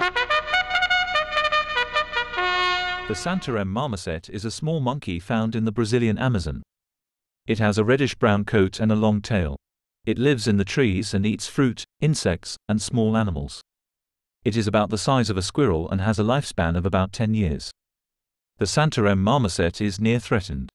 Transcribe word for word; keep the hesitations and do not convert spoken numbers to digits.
The Santarém Marmoset is a small monkey found in the Brazilian Amazon. It has a reddish-brown coat and a long tail. It lives in the trees and eats fruit, insects, and small animals. It is about the size of a squirrel and has a lifespan of about ten years. The Santarém Marmoset is near threatened.